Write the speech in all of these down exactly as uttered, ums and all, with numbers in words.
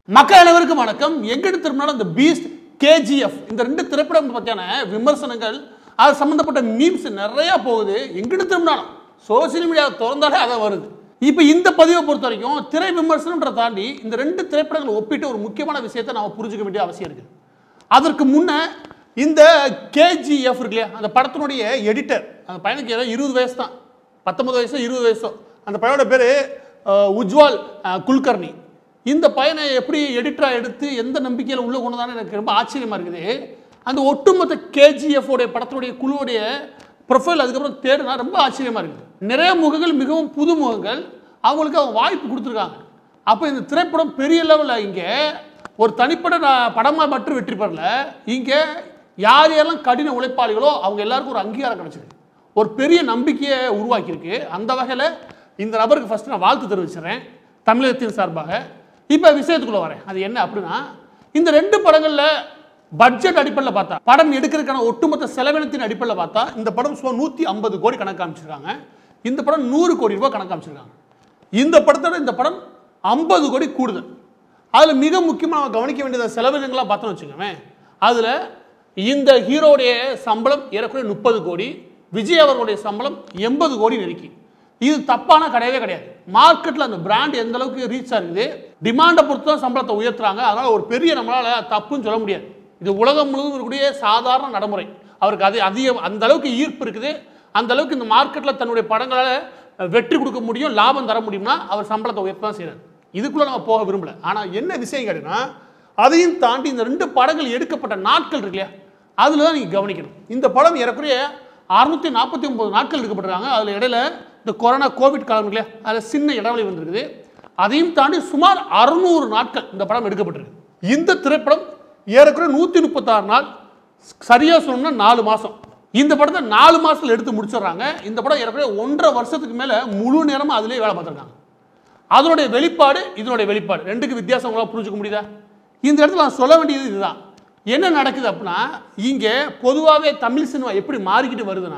மக்கள் அனைவருக்கும் வணக்கம். எங்கெடு திரும்பினாலும் இந்த பீஸ்ட் கேஜிஎஃப் இந்த ரெண்டு திரைப்படம் பற்றியான விமர்சனங்கள் அது சம்பந்தப்பட்ட மீம்ஸ் நிறைய போகுது. எங்கெடு திரும்பினாலும் சோசியல் மீடியா திறந்தாலே அதை வருது. இப்போ இந்த பதிவை பொறுத்த வரைக்கும் திரை விமர்சனம்ன்ற தாண்டி இந்த ரெண்டு திரைப்படங்களை ஒப்பிட்டு ஒரு முக்கியமான விஷயத்தை நாம் புரிஞ்சுக்க வேண்டிய அவசியம் இருக்குது. அதற்கு முன்ன இந்த கேஜிஎஃப் இருக்கு இல்லையா, அந்த படத்தினுடைய எடிட்டர், அந்த பையனுக்கு ஏதோ இருபது வயசு தான், பத்தொன்பது வயசோ இருபது வயசோ. அந்த பையனோட பேர் உஜ்வால் குல்கர்னி. இந்த பையனை எப்படி எடிட்டராக எடுத்து எந்த நம்பிக்கையில் உள்ள கொண்டுதானே எனக்கு ரொம்ப ஆச்சரியமாக இருக்குது. அந்த ஒட்டுமொத்த கேஜிஎஃப் உடைய படத்தினுடைய குழுவுடைய ப்ரொஃபைல் அதுக்கப்புறம் தேடுனா ரொம்ப ஆச்சரியமாக இருக்குது. நிறைய முகங்கள், மிகவும் புது முகங்கள், அவங்களுக்கு அவங்க வாய்ப்பு கொடுத்துருக்காங்க. அப்போ இந்த திரைப்படம் பெரிய லெவலில் இங்கே ஒரு தனிப்பட்ட படமாக மட்டும் வெற்றி பெறல, இங்கே யார் யாரெல்லாம் கடின உழைப்பாளிகளோ அவங்க எல்லாருக்கும் ஒரு அங்கீகாரம் கிடைச்சிருக்கு, ஒரு பெரிய நம்பிக்கையை உருவாக்கியிருக்கு. அந்த வகையில் இந்த நபருக்கு ஃபஸ்ட்டு நான் வாழ்த்து தெரிவிச்சிடறேன் தமிழகத்தின் சார்பாக. இப்போ விஷயத்துக்குள்ள வரேன். அது என்ன அப்படின்னா, இந்த ரெண்டு படங்களில் பட்ஜெட் அடிப்படையில் பார்த்தா, படம் எடுக்கிறதுக்கான ஒட்டுமொத்த செலவினத்தின் அடிப்படையில் பார்த்தா இந்த படம் சுமார் நூற்றி ஐம்பது கோடி கணக்கு காமிச்சிருக்காங்க. இந்த படம் நூறு கோடி ரூபாய் கணக்கு காமிச்சிருக்காங்க. இந்த படத்தோட இந்த படம் ஐம்பது கோடி கூடுதல். அதில் மிக முக்கியமாக கவனிக்க வேண்டியது செலவினங்களாக பார்த்தோன்னு வச்சுக்கோங்க. அதில் இந்த ஹீரோடைய சம்பளம் ஏறக்குறைய முப்பது கோடி, விஜய் அவர்களுடைய சம்பளம் எண்பது கோடி நெருக்கி. இது தப்பான கிடையவே கிடையாது. மார்க்கெட்டில் அந்த பிராண்ட் எந்த அளவுக்கு ரீச் ஆகுது, டிமாண்டை பொறுத்து தான் சம்பளத்தை உயர்த்துறாங்க. அதனால் ஒரு பெரிய நம்மளால் தப்புன்னு சொல்ல முடியாது. இது உலகம் முழுவதும் இருக்கக்கூடிய சாதாரண நடைமுறை. அவருக்கு அது அதிக அந்த அளவுக்கு ஈர்ப்பு இருக்குது, அந்த அளவுக்கு இந்த மார்க்கெட்டில் தன்னுடைய படங்களால் வெற்றி கொடுக்க முடியும், லாபம் தர முடியும்னா அவர் சம்பளத்தை உயர்த்த தான் செய்கிறார். இதுக்குள்ளே நம்ம போக விரும்பல. ஆனால் என்ன விஷயம் கேட்டீங்கன்னா, அதையும் தாண்டி இந்த ரெண்டு படங்கள் எடுக்கப்பட்ட நாட்கள் இருக்கு இல்லையா, அதில் தான் நீங்கள் கவனிக்கணும். இந்த படம் ஏறக்குறைய அறுநூற்றி நாற்பத்தி ஒன்பது நாட்கள் எடுக்கப்பட்டிருக்காங்க. அதில் இடையில இந்த கொரோனா கோவிட் காலம் இல்லையா, அதில் சின்ன இடைவெளி வந்திருக்குது. அதையும் தாண்டி சுமார் அறுநூறு நாட்கள் இந்த படம் எடுக்கப்பட்டிருக்கு. இந்த திரைப்படம் ஏறக்குறைய நூற்றி முப்பத்தாறு நாள், சரியாக சொல்லணும்னா நாலு மாதம். இந்த படத்தை நாலு மாதத்தில் எடுத்து முடிச்சிடுறாங்க. இந்த படம் ஏறக்குறைய ஒன்றரை வருஷத்துக்கு மேலே முழு நேரமாக அதிலே வேலை பார்த்துருக்காங்க. அதனுடைய வெளிப்பாடு இதனுடைய வெளிப்பாடு ரெண்டுக்கு வித்தியாசம் உங்களால் புரிஞ்சுக்க முடியுதா? இந்த இடத்துல நான் சொல்ல வேண்டியது இதுதான். என்ன நடக்குது அப்படின்னா, இங்கே பொதுவாகவே தமிழ் சினிமா எப்படி மாறிக்கிட்டு வருதுன்னா,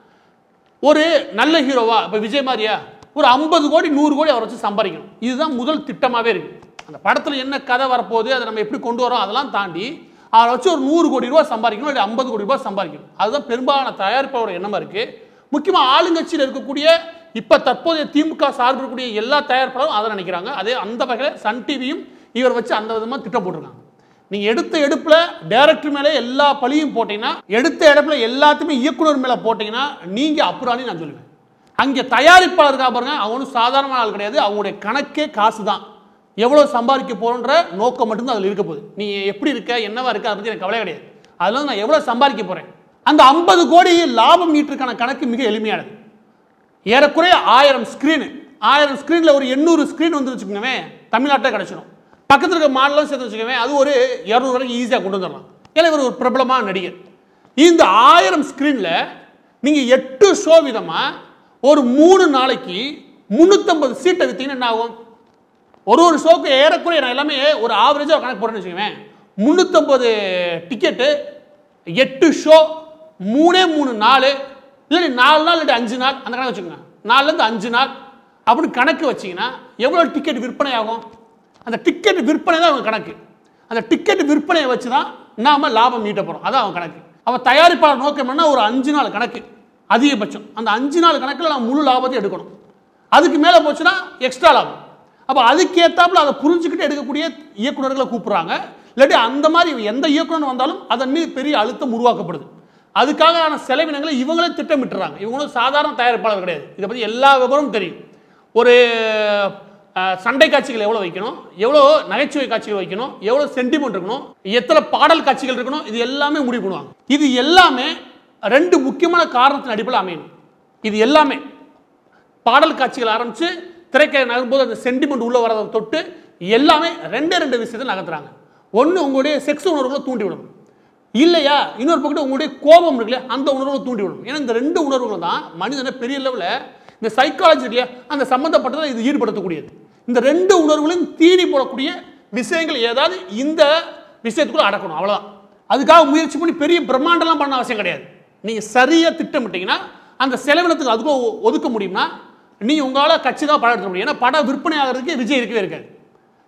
ஒரு நல்ல ஹீரோவா இப்போ விஜய் மாதிரியா ஒரு ஐம்பது கோடி நூறு கோடி அவரை வச்சு சம்பாதிக்கணும். இதுதான் முதல் திட்டமாகவே இருக்குது. அந்த படத்தில் என்ன கதை வரப்போகுது, அதை நம்ம எப்படி கொண்டு வரோம் அதெல்லாம் தாண்டி அவரை வச்சு ஒரு நூறு கோடி ரூபா சம்பாதிக்கணும், இல்லை ஐம்பது கோடி ரூபாய் சம்பாதிக்கணும். அதுதான் பெரும்பாலான தயாரிப்பாளோட எண்ணமாக இருக்குது. முக்கியமாக ஆளுங்கட்சியில் இருக்கக்கூடிய இப்போ தற்போதைய திமுக சார்பு இருக்கக்கூடிய எல்லா தயாரிப்பாளரும் அதை நினைக்கிறாங்க. அதே அந்த வகையில் சன் டிவியும் இவர் வச்சு அந்த விதமாக திட்டம் போட்டிருக்காங்க. நீங்கள் எடுத்த எடுப்பில் டைரக்டர் மேலே எல்லா பழியும் போட்டிங்கன்னா, எடுத்த இடத்துல எல்லாத்தையுமே இயக்குனர் மேலே போட்டிங்கன்னா நீங்கள் அப்புறானி நான் சொல்லுவேன். அங்கே தயாரிப்பாளர் இருக்கா பாருங்க, அவனும் சாதாரண ஆள் கிடையாது. அவங்களுடைய கணக்கே காசு தான். எவ்வளோ சம்பாதிக்க போகிறன்ற நோக்கம் மட்டும்தான் அதில் இருக்க போகுது. நீ எப்படி இருக்க, என்னவா இருக்க, அதை பற்றி எனக்கு கவலை கிடையாது. அதில் நான் எவ்வளோ சம்பாதிக்க போகிறேன். அந்த ஐம்பது கோடி லாபம் ஈட்டுக்கான கணக்கு மிக எளிமையானது. ஏறக்குறைய ஆயிரம் ஸ்க்ரீனு ஆயிரம் ஸ்க்ரீனில் ஒரு எண்ணூறு ஸ்க்ரீன் வந்து வச்சுக்கோங்க, தமிழ்நாட்டில் கிடச்சிடும். பக்கத்தில் இருக்க மாடலாம் சேர்த்து வச்சுக்கோங்க, அது ஒரு இரநூறு வரைக்கும் ஈஸியாக கொண்டு வந்துடலாம். ஏன்னா இவர் ஒரு பிரபலமான நடிகர். இந்த ஆயிரம் ஸ்க்ரீனில் நீங்கள் எட்டு ஷோ விதமாக ஒரு மூணு நாளைக்கு முந்நூற்றம்பது சீட்டை விற்றீங்கன்னா என்ன ஆகும்? ஒரு ஒரு ஷோக்கு ஏறக்குறைய நான் எல்லாமே ஒரு ஆவரேஜாக கணக்கு போடுறேன்னு வச்சுக்கோங்க, முந்நூற்றம்பது டிக்கெட்டு, எட்டு ஷோ, மூணே மூணு நாலு, இல்லை நாலு நாள் இல்லாட்டி அஞ்சு நாள், அந்த கணக்கு வச்சுக்கோங்க. நாலுலேருந்து அஞ்சு நாள் அப்படின்னு கணக்கு வச்சிங்கன்னா எவ்வளோ டிக்கெட் விற்பனை ஆகும்? அந்த டிக்கெட் விற்பனை தான் அவங்க கணக்கு. அந்த டிக்கெட் விற்பனையை வச்சு தான் நாம லாபம் ஈட்ட போகிறோம். அதான் அவன் கணக்கு. அவன் தயாரிப்பாளர் நோக்கம் என்ன, ஒரு அஞ்சு நாள் கணக்கு அதிகபட்சம். அந்த அஞ்சு நாள் கணக்கில் நான் முழு லாபத்தை எடுக்கணும். அதுக்கு மேலே போச்சுன்னா எக்ஸ்ட்ரா லாபம். அப்போ அதுக்கேற்றாப்புல அதை புரிஞ்சுக்கிட்டு எடுக்கக்கூடிய இயக்குநர்களை கூப்பிட்றாங்க. இல்லாட்டி அந்த மாதிரி எந்த இயக்குனர் வந்தாலும் அதன் மீது பெரிய அழுத்தம் உருவாக்கப்படுது. அதுக்கான செலவினங்களை இவங்களே திட்டமிட்டுறாங்க. இவங்களும் சாதாரண தயாரிப்பாளர் கிடையாது. இதை பற்றி எல்லா விவரமும் தெரியும். ஒரு சண்டை காட்சிகள் எவ்வளோ வைக்கணும், எவ்வளோ நகைச்சுவை காட்சிகள் வைக்கணும், எவ்வளோ சென்டிமெண்ட் இருக்கணும், எத்தனை பாடல் காட்சிகள் இருக்கணும், இது எல்லாமே முடிவு பண்ணுவாங்க. இது எல்லாமே ரெண்டு முக்கியமான காரணத்தின் அடிப்படையில் அமையணும். இது எல்லாமே பாடல் காட்சிகள் ஆரம்பித்து திரைக்கதை நகரும்போது அந்த சென்டிமெண்ட் உள்ள வரதை தொட்டு எல்லாமே ரெண்டே ரெண்டு விஷயத்தை நகர்த்துறாங்க. ஒன்று உங்களுடைய செக்ஸ் உணர்வுகளை தூண்டி விடணும், இல்லையா இன்னொரு பக்கத்து உங்களுடைய கோபம் இருக்குல்ல அந்த உணர்வுகளை தூண்டி விடணும். ஏன்னா இந்த ரெண்டு உணர்வுகள் தான் மனிதனை பெரிய லெவலில் இந்த சைக்காலஜி இல்லையா அந்த சம்மந்தப்பட்டதை இது ஈடுபடுத்தக்கூடியது. இந்த ரெண்டு உணர்வுகளையும் தீனி போடக்கூடிய விஷயங்கள் ஏதாவது இந்த விஷயத்துக்குள்ள அடக்கணும், அவ்வளோதான். அதுக்காக முயற்சி பண்ணி பெரிய பிரம்மாண்டம்லாம் பண்ண அவசியம் கிடையாது. நீங்கள் சரியாக திட்டமிட்டீங்கன்னா அந்த செலவினத்துக்கு அதுக்கும் ஒதுக்க முடியும்னா நீங்கள் உங்களால் கட்சி தான் படம் எடுக்க முடியும். ஏன்னா படம் விற்பனை ஆகிறதுக்கு விஜய் இருக்கவே இருக்காது.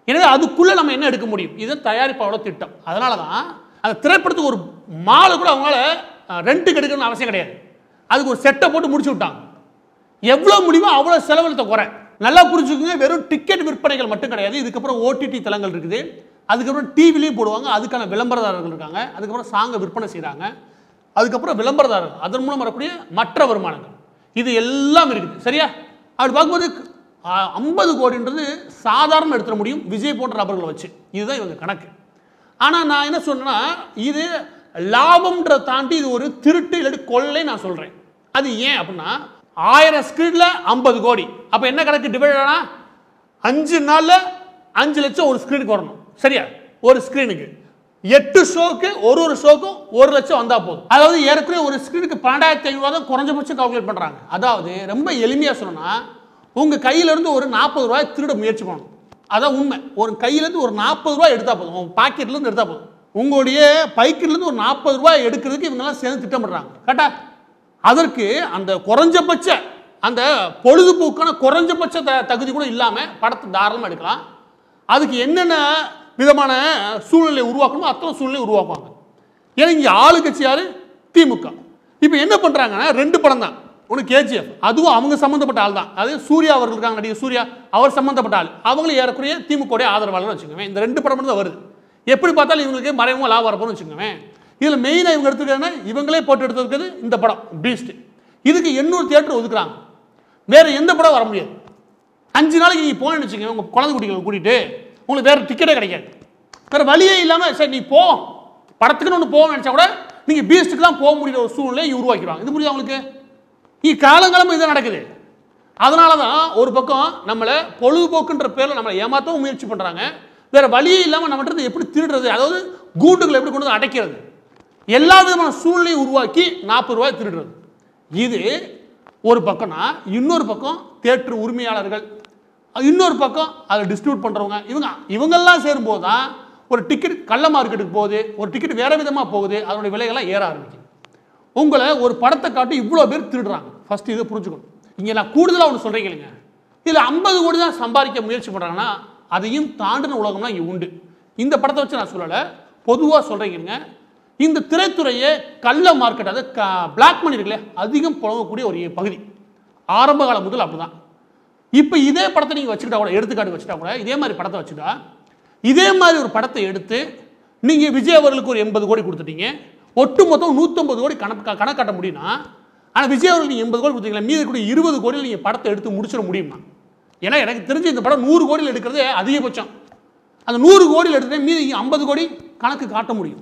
எனவே அதுக்குள்ளே நம்ம என்ன எடுக்க முடியும்? இது தயாரிப்பாளோட திட்டம். அதனால தான் அந்த திரைப்படத்துக்கு ஒரு மாலை கூட அவங்களால ரெண்ட்டுக்கு எடுக்கணும்னு அவசியம் கிடையாது. அதுக்கு ஒரு செட்டை போட்டு முடிச்சு விட்டாங்க. எவ்வளோ முடியுமோ அவ்வளோ செலவழித்த குறை. நல்லா புரிஞ்சுக்கோங்க, வெறும் டிக்கெட் விற்பனைகள் மட்டும் கிடையாது. இதுக்கப்புறம் ஓடிடி தளங்கள் இருக்குது, அதுக்கப்புறம் டிவிலையும் போடுவாங்க, அதுக்கான விளம்பரதாரர்கள் இருக்காங்க, அதுக்கப்புறம் சாங்கை விற்பனை செய்கிறாங்க, அதுக்கப்புறம் விளம்பரதாரர்கள், அதன் மூலம் வரக்கூடிய மற்ற வருமானங்கள், இது எல்லாம் இருக்குது. சரியா? அப்படி பார்க்கும்போது ஐம்பது கோடின்றது சாதாரண எடுத்துட முடியும் விஜய் போன்ற நபர்களை வச்சு. இதுதான் இவங்க கணக்கு. ஆனால் நான் என்ன சொன்னேன்னா, இது லாபம்ன்றதை தாண்டி இது ஒரு திருட்டு இல்லாட்டி கொள்ளை நான் சொல்கிறேன். அது ஏன் அப்படின்னா, ஆயிரம் ஸ்கிரீனில் ஐம்பது கோடி, அப்போ என்ன கணக்கு டிவைட் ஆனா அஞ்சு நாளில் அஞ்சு லட்சம் ஒரு ஸ்கிரீனுக்கு வரணும். சரியா? ஒரு ஸ்கிரீனுக்கு எட்டு ஷோக்கு ஒரு ஒரு ஷோக்கும் ஒரு லட்சம் வந்தால் போதும். அதாவது ஏற்கனவே ஒரு ஸ்கிரீனுக்கு பன்னெண்டாயிரத்தி ஐநூறுவா தான் குறைஞ்சபட்சம் கால்குலேட் பண்ணுறாங்க. அதாவது ரொம்ப எளிமையாக சொன்னா, உங்கள் கையிலேருந்து ஒரு நாற்பது ரூபாய் திருட முயற்சி பண்ணணும். அதான் உண்மை. ஒரு கையிலேருந்து ஒரு நாற்பது ரூபாய் எடுத்தால் போதும், உங்கள் பாக்கெட்லேருந்து எடுத்தால் போதும். உங்களுடைய பைக்கிலேருந்து ஒரு நாற்பது ரூபாய் எடுக்கிறதுக்கு இவங்கெல்லாம் சேர்ந்து திட்டமிடுறாங்க. கரெக்டா? அதற்கு அந்த குறைஞ்சபட்ச அந்த பொழுதுபோக்கான குறைஞ்சபட்ச தகுதி கூட இல்லாமல் படத்தை தாராளமாக எடுக்கலாம். அதுக்கு என்னென்ன விதமான சூழ்நிலை உருவாக்கணுமோ அத்தனை சூழ்நிலை உருவாக்குவாங்க. ஏன்னா இங்கே ஆளுங்கட்சி யாரு? திமுக. இப்போ என்ன பண்ணுறாங்கன்னா, ரெண்டு படம் தான். ஒன்று கேஜிஎஃப், அதுவும் அவங்க சம்மந்தப்பட்ட ஆள் தான். அது சூர்யா அவர்கள் இருக்காங்க, நடிகர் சூர்யா, அவர் சம்மந்தப்பட்ட ஆள். அவங்களும் ஏறக்குறைய திமுக ஆதரவாளர் வச்சுக்கோங்க. இந்த ரெண்டு படம் தான் வருது. எப்படி பார்த்தாலும் இவங்களுக்கு மறைமுக லாபம் வரப்போன்னு வச்சுக்கோங்க. இதில் மெயினாக இவங்க எடுத்துக்கிறாங்கன்னா, இவங்களே போட்டு எடுத்துருக்கிறது இந்த படம் பீஸ்ட். இதுக்கு எண்ணூறு தியேட்டர் ஒதுக்குறாங்க. வேற எந்த படம் வர முடியாது. அஞ்சு நாளைக்கு நீங்கள் போனேன்னு வச்சுக்கோங்க, உங்கள் குழந்தை குட்டிகளை கூட்டிகிட்டு, உங்களுக்கு வேறு டிக்கெட்டே கிடைக்காது. வேறு வழியே இல்லாமல் சரி நீ போ, படத்துக்குன்னு ஒன்று போக நினச்சா கூட நீங்கள் பீஸ்ட்டுக்கு தான் போக முடிகிற ஒரு சூழ்நிலையை உருவாக்கிடுவாங்க. இது புரியுது அவங்களுக்கு? நீ காலங்காலமாக இதான் நடக்குது. அதனால தான் ஒரு பக்கம் நம்மளை பொழுதுபோக்குன்ற பேரில் நம்மளை ஏமாற்றவும் முயற்சி பண்ணுறாங்க. வேறு வழியே இல்லாமல் நம்மகிட்ட எப்படி திருடுறது, அதாவது கூட்டுகளை எப்படி கொண்டு வந்து அடைக்கிறது, எல்லா விதமான சூழ்நிலையை உருவாக்கி நாற்பது ரூபாய் திருடுறது. இது ஒரு பக்கம்னா, இன்னொரு பக்கம் தியேட்டர் உரிமையாளர்கள், இன்னொரு பக்கம் அதை டிஸ்ட்ரிபியூட் பண்ணுறவங்க, இவங்க இவங்கெல்லாம் சேரும்போது தான் ஒரு டிக்கெட் கள்ள மார்க்கெட்டுக்கு போகுது, ஒரு டிக்கெட் வேறு விதமாக போகுது, அதனுடைய விலைகள்லாம் ஏற ஆரம்பிக்குது. உங்களை ஒரு படத்தை காட்டி இவ்வளோ பேர் திருடுறாங்க. ஃபஸ்ட்டு இதை புரிஞ்சுக்கணும். இங்கே நான் கூடுதலாக ஒன்று சொல்கிறேன் கேளுங்க. இதில் ஐம்பது கோடி தான் சம்பாதிக்க முயற்சி பண்ணுறாங்கன்னா, அதையும் தாண்டின உலகம்லாம் இங்கே உண்டு. இந்த படத்தை வச்சு நான் சொல்லலை, பொதுவாக சொல்கிறீங்க. இந்த திரைத்துறையை கள்ள மார்க்கெட், அதாவது பிளாக் மணி இருக்குல்ல, அதிகம் புழங்கக்கூடிய ஒரு பகுதி. ஆரம்ப காலம் முதல் அப்படி தான். இப்போ இதே படத்தை நீங்கள் வச்சுக்கிட்டா கூட, எடுத்துக்காட்டு வச்சுட்டா கூட, இதே மாதிரி படத்தை வச்சுட்டா, இதே மாதிரி ஒரு படத்தை எடுத்து நீங்கள் விஜய் அவர்களுக்கு ஒரு எண்பது கோடி கொடுத்துட்டீங்க, ஒட்டு மொத்தம் நூற்றம்பது கோடி கணக்கு கணக்காட்ட முடியும்னா, ஆனால் விஜய் அவர்களுக்கு நீங்கள் எண்பது கோடி கொடுத்தீங்களா, மீது கூட இருபது கோடியில் நீங்கள் படத்தை எடுத்து முடிச்சிட முடியுமா? ஏன்னா எனக்கு தெரிஞ்சு இந்த படம் நூறு கோடியில் எடுக்கிறதே அதிகபட்சம். அந்த நூறு கோடியில் எடுத்து மீது ஐம்பது கோடி கணக்கு காட்ட முடியும்,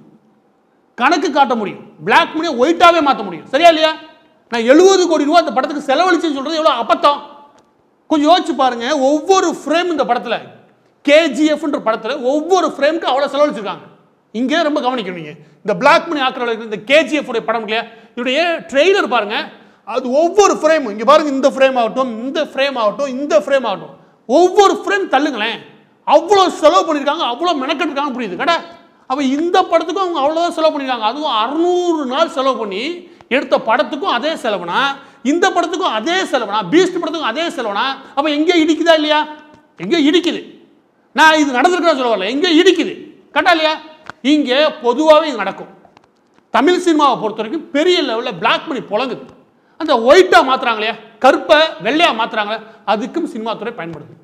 கணக்கு காட்ட முடியும். பிளாக் மணியை ஒயிட்டாவே மாற்ற முடியும். சரியா இல்லையா? நான் எழுபது கோடி ரூபா இந்த படத்துக்கு செலவழிச்சுன்னு சொல்றது எவ்வளோ அபத்தம். கொஞ்சம் யோசிச்சு பாருங்க. ஒவ்வொரு ஃப்ரேம் இந்த படத்தில், கேஜிஎஃப்ன்ற படத்தில் ஒவ்வொரு ஃப்ரேமுக்கு அவ்வளோ செலவழிச்சிருக்காங்க. இங்கே ரொம்ப கவனிக்கணும். நீங்கள் இந்த பிளாக் மணி ஆக்கிற இந்த கேஜிஎஃப் உடைய படம் இல்லையா, இதோடைய ட்ரெய்லர் பாருங்க. அது ஒவ்வொரு ஃப்ரேமும் இங்கே பாருங்க, இந்த ஃப்ரேம் ஆகட்டும், இந்த ஃப்ரேம் ஆகட்டும், இந்த ஃப்ரேம் ஆகட்டும், ஒவ்வொரு ஃப்ரேம் தள்ளுங்களேன், அவ்வளோ செலவு பண்ணியிருக்காங்க, அவ்வளோ மெனக்கெட்டுருக்காங்க. புரியுது கடை? அப்போ இந்த படத்துக்கும் அவங்க அவ்வளோதான் செலவு பண்ணியிருக்காங்க. அதுவும் அறுநூறு நாள் செலவு பண்ணி எடுத்த படத்துக்கும் அதே செலவுனா, இந்த படத்துக்கும் அதே செலவுனா, பீஸ்ட் படத்துக்கும் அதே செலவுனா, அப்போ எங்கே இடிக்குதா இல்லையா? எங்கே இடிக்குது. நான் இது நடந்திருக்கிறேன் சொல்ல வரல, எங்கே இடிக்குது. கரெக்டா இல்லையா? இங்கே பொதுவாகவே இது நடக்கும். தமிழ் சினிமாவை பொறுத்த வரைக்கும் பெரிய லெவலில் பிளாக் மணி புழங்குது. அந்த ஒயிட்டாக மாற்றுறாங்க இல்லையா, கருப்பை வெள்ளையாக மாற்றுறாங்களே, அதுக்கும் சினிமா துறை பயன்படுது.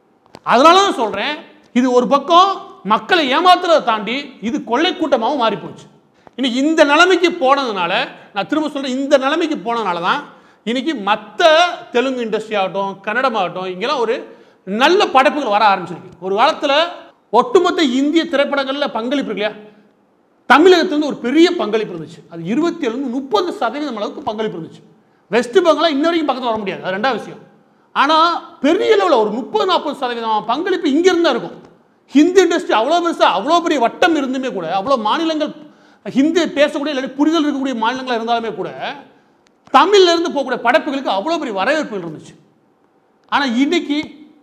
அதனால தான் சொல்கிறேன், இது ஒரு பக்கம் மக்களை ஏமாத்துறதை தாண்டி இது கொள்ளை கூட்டமாகவும் மாறி போச்சு. இன்னைக்கு இந்த நிலைமைக்கு போனதுனால, நான் திரும்ப சொல்கிறேன், இந்த நிலைமைக்கு போனதுனால தான் இன்னைக்கு மற்ற தெலுங்கு இண்டஸ்ட்ரி ஆகட்டும், கன்னடமாகட்டும், இங்கெல்லாம் ஒரு நல்ல படைப்புகள் வர ஆரம்பிச்சிருக்கு. ஒரு காலத்தில் ஒட்டுமொத்த இந்திய திரைப்படங்களில் பங்களிப்பு இருக்கு இல்லையா, தமிழகத்திலிருந்து ஒரு பெரிய பங்களிப்பு இருந்துச்சு. அது இருபத்தி ஏழு முப்பது சதவீதம் அளவுக்கு பங்களிப்பு இருந்துச்சு. வெஸ்ட் பெங்கால் இன்ன வரைக்கும் பக்கத்தில் வர முடியாது, அது ரெண்டாவது விஷயம். ஆனால் பெரிய லெவலில் ஒரு முப்பது நாற்பது சதவீதம் பங்களிப்பு இங்கிருந்து தான் இருக்கும். ஹிந்தி இண்டஸ்ட்ரி அவ்வளோ பெருசாக அவ்வளோ பெரிய வட்டம் இருந்துமே கூட, அவ்வளோ மாநிலங்கள் ஹிந்தி பேசக்கூடிய இல்லை புரிதல் இருக்கக்கூடிய மாநிலங்கள் இருந்தாலுமே கூட, தமிழ்லேருந்து போகக்கூடிய படைப்புகளுக்கு அவ்வளோ பெரிய வரவேற்புகள் இருந்துச்சு. ஆனால் இன்னைக்கு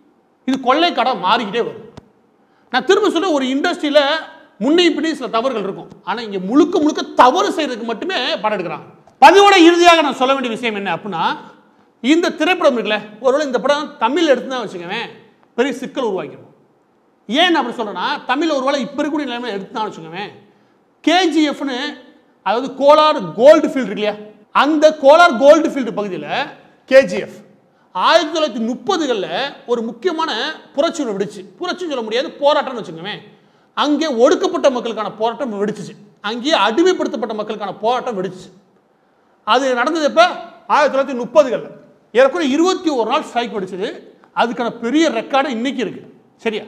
இது கொள்ளைக்கடம் மாறிக்கிட்டே வரும். நான் திரும்ப சொல்ல, ஒரு இண்டஸ்ட்ரியில் முன்னே பின்னே சில தவறுகள் இருக்கும். ஆனால் இங்கே முழுக்க முழுக்க தவறு செய்யறதுக்கு மட்டுமே படம் எடுக்கிறாங்க. பதிவோட இறுதியாக நான் சொல்ல வேண்டிய விஷயம் என்ன அப்படின்னா, இந்த திரைப்படம் இருக்குல்ல, ஒருவேளை இந்த படம் தமிழ் எடுத்து தான் வச்சுக்கவேன், பெரிய சிக்கல் உருவாக்கிடும். ஏன் அப்படி சொல்றேன்னா தமிழ் ஒருவேளை இப்போ இருக்கக்கூடிய நிலைமை எடுத்துனான்னு வச்சுக்கோங்க. கேஜிஎஃப்னு அதாவது கோலார் கோல்டு ஃபீல்டு இருக்கு இல்லையா, அந்த கோலார் கோல்டு ஃபீல்டு பகுதியில் கேஜிஎஃப் ஆயிரத்தி தொள்ளாயிரத்தி முப்பதுகளில் ஒரு முக்கியமான புரட்சி ஒன்று விடுச்சு. புரட்சின்னு சொல்ல முடியாது, போராட்டம்னு வச்சுக்கோங்க. அங்கே ஒடுக்கப்பட்ட மக்களுக்கான போராட்டம் வெடிச்சிச்சு. அங்கேயே அடிமைப்படுத்தப்பட்ட மக்களுக்கான போராட்டம் வெடிச்சிச்சு. அது நடந்தது எப்போ? ஆயிரத்தி தொள்ளாயிரத்தி முப்பதுகளில் ஏறக்குறைய இருபத்தி ஒரு நாள் ஸ்ட்ரைக் வெடிச்சது. அதுக்கான பெரிய ரெக்கார்டு இன்னைக்கு இருக்கு. சரியா?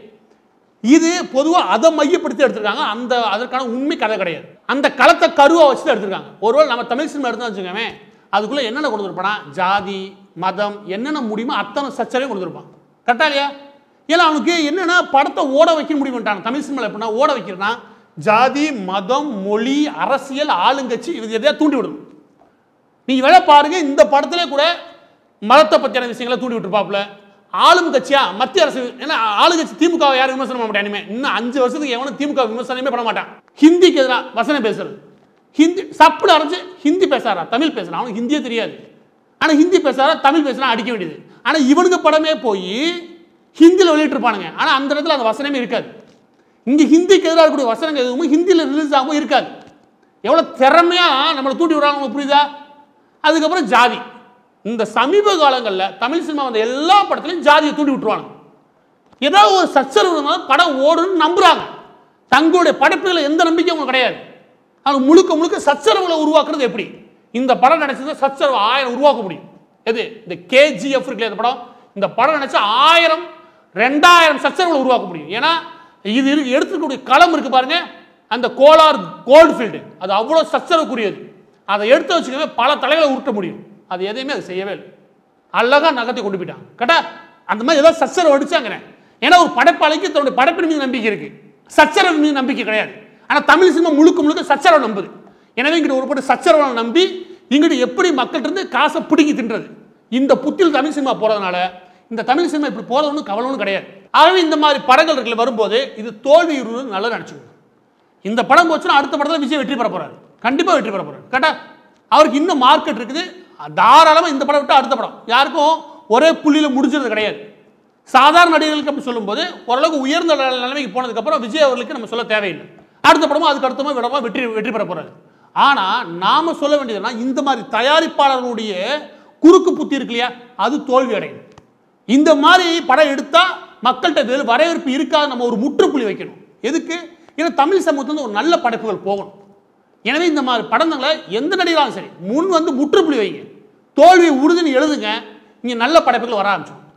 இது பொதுவாக அதை மையப்படுத்தி எடுத்திருக்காங்க. அந்த அதற்கான உண்மை கதை கிடையாது. அந்த களத்தை கருவா வச்சு எடுத்திருக்காங்க. ஒருவேளை நம்ம தமிழ் சினிமா எடுத்து வச்சுக்கோங்க, அதுக்குள்ள என்னென்ன கொண்டு வந்துருப்பானா, ஜாதி மதம் என்னென்ன முடியுமோ அத்தனை சச்சரையும் கொண்டு வந்துருப்பான். கரெக்டா இல்லையா? ஏன்னா அவனுக்கு என்னன்னா படத்தை ஓட வைக்க முடியும்ட்டாங்க. தமிழ் சினிமாவில் எப்படின்னா ஓட வைக்கிறனா ஜாதி மதம் மொழி அரசியல் ஆளுங்கட்சி இது எதையா தூண்டி விடணும். நீங்க வேலை பாருங்க, இந்த படத்திலே கூட மதத்தை பற்றியான விஷயங்களை தூண்டி விட்டுருப்பாப்புல. ஆளும் கட்சியா மத்திய அரசு, ஏன்னா ஆளுங்கட்சி திமுக யாரும் விமர்சனம் பண்ண மாட்டானுமே. இன்னும் அஞ்சு வருஷத்துக்கு எவனும் திமுக விமர்சனமே பண்ண மாட்டான். ஹிந்திக்கு எதிராக வசனம் பேசுறது, ஹிந்தி சப்புல அரைஞ்சு ஹிந்தி பேசாரா தமிழ் பேசுறான், அவனுக்கு ஹிந்தியே தெரியாது. ஆனா ஹிந்தி பேசாரா தமிழ் பேசுறா அடிக்க வேண்டியது. ஆனா இவனுக்கு படமே போய் ஹிந்தியில் வெளியிட்டு இருப்பானுங்க. ஆனா அந்த இடத்துல அந்த வசனமே இருக்காது. இங்க ஹிந்திக்கு எதிராக இருக்கக்கூடிய வசனங்கள் எதுவும் ஹிந்தியில் ரிலீஸ் ஆகும் இருக்காது. எவ்வளவு திறமையா நம்மளை தூண்டி விடுறாங்க, புரியுதா? அதுக்கப்புறம் ஜாதி. இந்த சமீப காலங்களில் தமிழ் சினிமா வந்த எல்லா படத்திலையும் ஜாதியை தூண்டி விட்டுருவாங்க. ஏதாவது ஒரு சச்சரவு படம் ஓடுன்னு நம்புறாங்க. தங்களுடைய படைப்புகளை எந்த நம்பிக்கையும் உங்களுக்கு கிடையாது. அது முழுக்க முழுக்க சச்சரவுகளை உருவாக்குறது எப்படி? இந்த படம் நினைச்சது சச்சரவு ஆயிரம் உருவாக்க முடியும். எது? இந்த கேஜிஎஃப் இருக்குல்ல, இந்த படம், இந்த படம் நினைச்சா ஆயிரம் ரெண்டாயிரம் சச்சரவுகளை உருவாக்க முடியும். ஏன்னா இது எடுத்துக்கூடிய களம் இருக்கு பாருங்க, அந்த கோலார் கோல்டு ஃபீல்டு, அது அவ்வளவு சச்சரவுக்குரியது. அதை எடுத்து வச்சுக்கவே பல தலைகளை உருட்ட முடியும். அது எதையுமே அது செய்யவே இல்லை. அழகா நகர்த்தி கொண்டு போயிட்டாங்க. கரெக்டா? அந்த மாதிரி ஏதாவது சச்சரவு அடிச்சாங்க. ஏன்னா ஒரு படைப்பாளிக்கு தன்னுடைய படைப்பின் மீது நம்பிக்கை இருக்கு, சச்சரவு மீது நம்பிக்கை கிடையாது. ஆனா தமிழ் சினிமா முழுக்க முழுக்க சச்சரவு நம்புது. எனவே இங்கிட்ட ஒரு பட்டு சச்சரவை நம்பி இங்கிட்ட எப்படி மக்கள்கிட்ட இருந்து காசை பிடிங்கி தின்றது. இந்த புத்தியில் தமிழ் சினிமா போறதுனால இந்த தமிழ் சினிமா இப்படி போறது ஒன்றும் கவலை ஒன்றும் கிடையாது. ஆகவே இந்த மாதிரி படங்கள் இருக்குல்ல வரும்போது இது தோல்வி நல்லா நினைச்சுக்கணும். இந்த படம் போச்சுன்னா அடுத்த படத்தில் விஜய் வெற்றி பெற போறாரு, கண்டிப்பா வெற்றி பெற போறாரு. கரெக்டா? அவருக்கு இன்னும் மார்க்கெட் இருக்குது. தாராளமா இந்த படம் விட்டு அடுத்த படம் யாருக்கும் ஒரே புள்ளியில முடிஞ்சது கிடையாது. சாதாரண நடிகர்களுக்கு அப்படி சொல்லும்போது ஓரளவுக்கு உயர்ந்த நிலைமைக்கு போனதுக்கு அப்புறம் விஜய் அவர்களுக்கு நம்ம சொல்ல தேவையில்லை. அடுத்த படமும் அதுக்கு அடுத்தமா விடமா வெற்றி வெற்றி பெற போறாரு. ஆனா நாம சொல்ல வேண்டியதுன்னா இந்த மாதிரி தயாரிப்பாளர்களுடைய குறுக்கு புத்தி இருக்கு இல்லையா, அது தோல்வி அடையும். இந்த மாதிரி படம் எடுத்தா மக்கள்கிட்ட வரவேற்பு இருக்காது. நம்ம ஒரு முற்றுப்புள்ளி வைக்கணும். எதுக்கு? ஏன்னா தமிழ் சமூகத்துல ஒரு நல்ல படைப்புகள் போகணும். எனவே இந்த மாதிரி படங்களை எந்த நடிகராலும் சரி முன் வந்து முற்றுப்புள்ளி வைங்க, தோல்வி உறுதினு எழுதுங்க. இங்க நல்ல படைப்புகள் வர ஆரம்பிச்சோம்.